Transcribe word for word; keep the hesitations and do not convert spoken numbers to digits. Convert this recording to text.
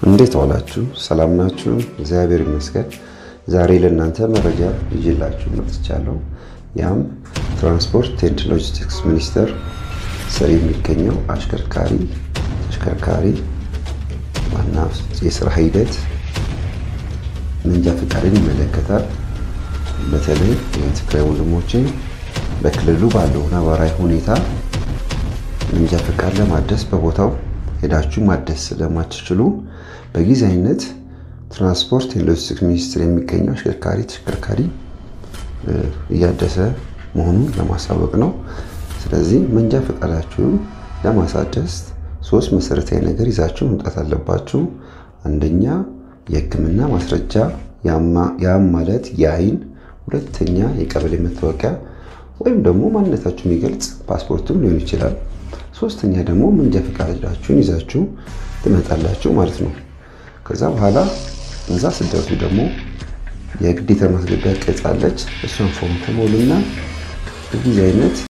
እንዴት ዋላችሁ? ሰላም ናችሁ? እግዚአብሔር ይመስገን። ዛሬ ለእናንተ መረጃ ይዤላችሁ መጥቻለሁ። ያም ትራንስፖርት ኤንድ ሎጂስቲክስ ሚኒስቴር ስር የሚገኘው አሽከርካሪ ተሽከርካሪ ዋና የሥራ ሂደት መንጃ ፈቃድን ይመለከታል። በተለይ የትግራይ ወንድሞቼ በክልሉ ባለው ነባራዊ ሁኔታ መንጃ ፈቃድ ለማደስ በቦታው ሄዳችሁ ማደስ ስለማትችሉ በጊዜያዊነት ትራንስፖርት ኤንድ ሎጂስቲክስ ሚኒስቴር የሚገኘው አሽከርካሪ ተሽከርካሪ እያደሰ መሆኑን ለማሳወቅ ነው። ስለዚህ መንጃ ፈቃዳችሁን ለማሳደስ ሶስት መሰረታዊ ነገር ይዛችሁ መምጣት አለባችሁ። አንደኛ የሕክምና ማስረጃ ያም ማለት የአይን፣ ሁለተኛ የቀበሌ መታወቂያ ወይም ደግሞ ማንነታችሁን የሚገልጽ ፓስፖርትም ሊሆን ይችላል። ሶስተኛ ደግሞ መንጃ ፈቃዳችሁን ይዛችሁ ትመጣላችሁ ማለት ነው። ከዛ በኋላ እንዛ ስደቱ ደግሞ የግዴታ ማስገቢያ ቅጽ አለች። እሷን ፎርም ተሞሉና በጊዜያዊነት